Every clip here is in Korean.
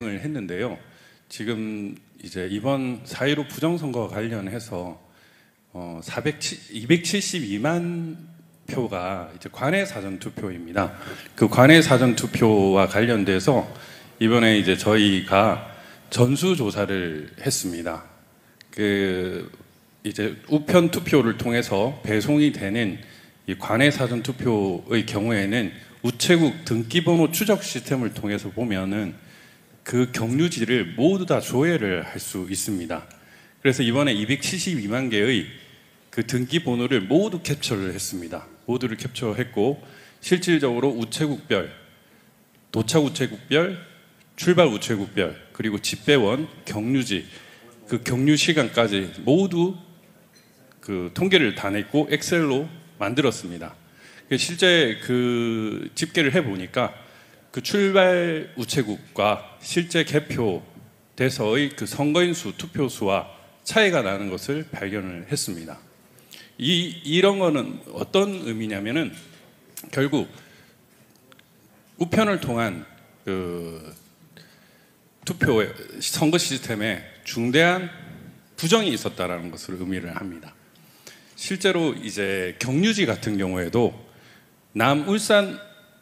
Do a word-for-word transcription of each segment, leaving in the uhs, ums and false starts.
을 했는데요. 지금 이제 이번 사 일오 부정선거와 관련해서 어 이백칠십이만 표가 이제 관외 사전 투표입니다. 그 관외 사전 투표와 관련돼서 이번에 이제 저희가 전수 조사를 했습니다. 그 이제 우편 투표를 통해서 배송이 되는 이 관외 사전 투표의 경우에는 우체국 등기번호 추적 시스템을 통해서 보면은 그 경유지를 모두 다 조회를 할 수 있습니다. 그래서 이번에 이백칠십이만 개의 그 등기번호를 모두 캡처를 했습니다. 모두를 캡처했고 실질적으로 우체국별, 도착 우체국별, 출발 우체국별, 그리고 집배원, 경유지, 그 경유 시간까지 모두 그 통계를 다 냈고 엑셀로 만들었습니다. 실제 그 집계를 해보니까 그 출발 우체국과 실제 개표돼서의 그 선거인 수, 투표 수와 차이가 나는 것을 발견을 했습니다. 이, 이런 거는 어떤 의미냐면은 결국 우편을 통한 그 투표 선거 시스템에 중대한 부정이 있었다라는 것을 의미를 합니다. 실제로 이제 경유지 같은 경우에도 남울산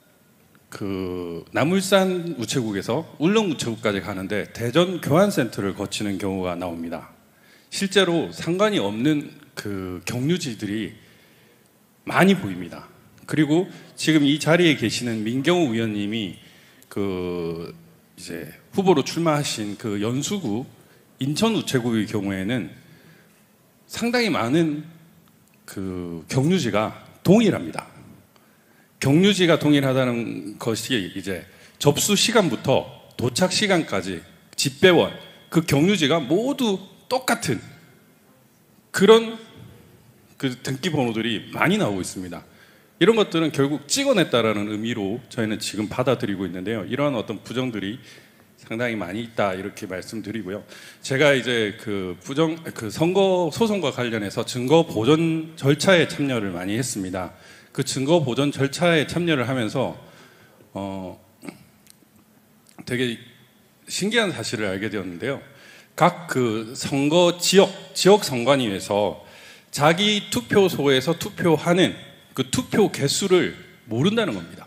그 남울산 우체국에서 울릉 우체국까지 가는데 대전 교환센터를 거치는 경우가 나옵니다. 실제로 상관이 없는 그 경유지들이 많이 보입니다. 그리고 지금 이 자리에 계시는 민경우 의원님이 그 이제 후보로 출마하신 그 연수구 인천 우체국의 경우에는 상당히 많은 그 경유지가 동일합니다. 경유지가 동일하다는 것이 이제 접수 시간부터 도착 시간까지 집배원, 그 경유지가 모두 똑같은 그런 그 등기번호들이 많이 나오고 있습니다. 이런 것들은 결국 찍어냈다라는 의미로 저희는 지금 받아들이고 있는데요. 이러한 어떤 부정들이 상당히 많이 있다 이렇게 말씀드리고요. 제가 이제 그 부정 그 선거 소송과 관련해서 증거 보존 절차에 참여를 많이 했습니다. 그 증거 보존 절차에 참여를 하면서 어 되게 신기한 사실을 알게 되었는데요. 각 그 선거 지역 지역 선관위에서 자기 투표소에서 투표하는 그 투표 개수를 모른다는 겁니다.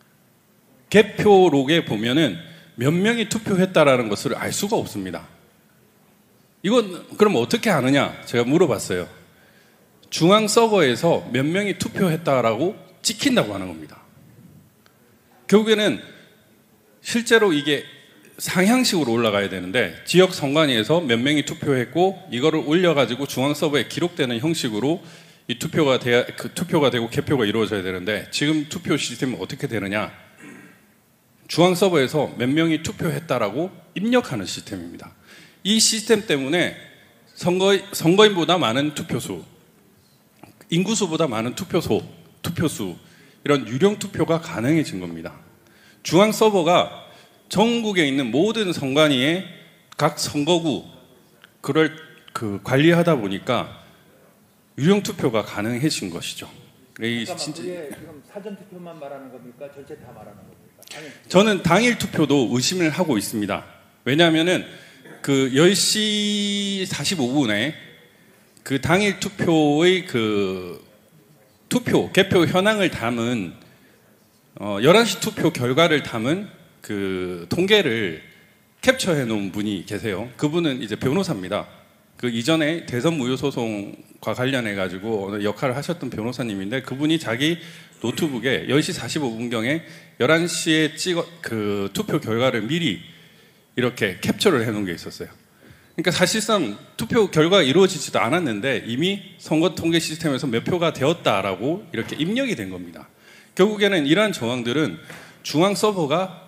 개표록에 보면은 몇 명이 투표했다라는 것을 알 수가 없습니다. 이건 그럼 어떻게 아느냐? 제가 물어봤어요. 중앙 서버에서 몇 명이 투표했다라고 찍힌다고 하는 겁니다. 결국에는 실제로 이게 상향식으로 올라가야 되는데 지역 선관위에서 몇 명이 투표했고 이거를 올려가지고 중앙 서버에 기록되는 형식으로 이 투표가 돼야 그 투표가 되고 개표가 이루어져야 되는데 지금 투표 시스템은 어떻게 되느냐? 중앙 서버에서 몇 명이 투표했다라고 입력하는 시스템입니다. 이 시스템 때문에 선거 선거인보다 많은 투표수, 인구수보다 많은 투표소, 투표수 이런 유령 투표가 가능해진 겁니다. 중앙 서버가 전국에 있는 모든 선관위의 각 선거구 그걸 그 관리하다 보니까 유령 투표가 가능해진 것이죠. 잠깐만, 진짜... 그게 지금 사전 투표만 말하는 겁니까? 전체 다 말하는 겁니까? 아니, 저는 당일 투표도 의심을 하고 있습니다. 왜냐하면은 그 열 시 사십오 분에 그 당일 투표의 그 투표, 개표 현황을 담은 어 열한 시 투표 결과를 담은 그 통계를 캡처해 놓은 분이 계세요. 그분은 이제 변호사입니다. 그 이전에 대선 무효 소송과 관련해 가지고 역할을 하셨던 변호사님인데 그분이 자기 노트북에 열 시 사십오 분경에 열한 시에 찍어 그 투표 결과를 미리 이렇게 캡처를 해 놓은 게 있었어요. 그러니까 사실상 투표 결과가 이루어지지도 않았는데 이미 선거 통계 시스템에서 몇 표가 되었다라고 이렇게 입력이 된 겁니다. 결국에는 이러한 정황들은 중앙 서버가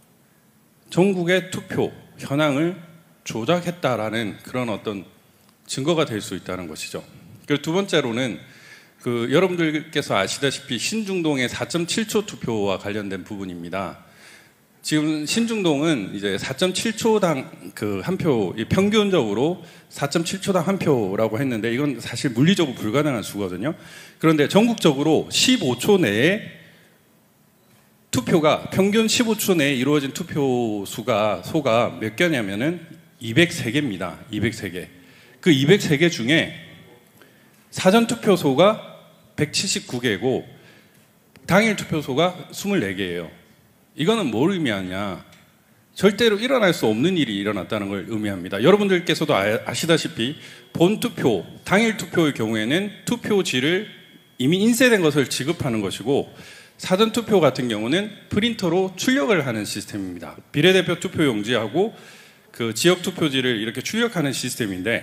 전국의 투표 현황을 조작했다라는 그런 어떤 증거가 될 수 있다는 것이죠. 그리고 두 번째로는 그 여러분들께서 아시다시피 신중동의 사 점 칠 초 투표와 관련된 부분입니다. 지금 신중동은 이제 사 점 칠 초당 그 한 표, 평균적으로 사 점 칠 초당 한 표라고 했는데 이건 사실 물리적으로 불가능한 수거든요. 그런데 전국적으로 십오 초 내에 투표가 평균 십오 초 내에 이루어진 투표 수가 소가 몇 개냐면은 이백삼 개입니다. 이백삼 개. 그 이백삼 개 중에 사전 투표소가 백칠십구 개고 당일 투표소가 이십사 개예요. 이거는 뭘 의미하냐? 절대로 일어날 수 없는 일이 일어났다는 걸 의미합니다. 여러분들께서도 아시다시피 본투표, 당일 투표의 경우에는 투표지를 이미 인쇄된 것을 지급하는 것이고 사전투표 같은 경우는 프린터로 출력을 하는 시스템입니다. 비례대표 투표용지하고 그 지역투표지를 이렇게 출력하는 시스템인데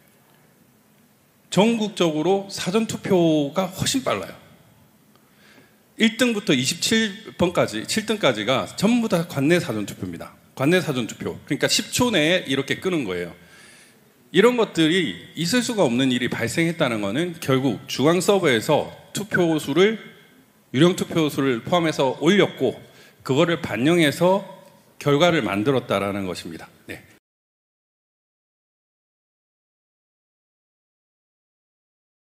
전국적으로 사전투표가 훨씬 빨라요. 일 등부터 이십칠 번까지, 칠 등까지가 전부 다 관내 사전투표입니다. 관내 사전투표. 그러니까 십 초 내에 이렇게 끄는 거예요. 이런 것들이 있을 수가 없는 일이 발생했다는 것은 결국 중앙 서버에서 투표수를, 유령 투표수를 포함해서 올렸고 그거를 반영해서 결과를 만들었다라는 것입니다. 네.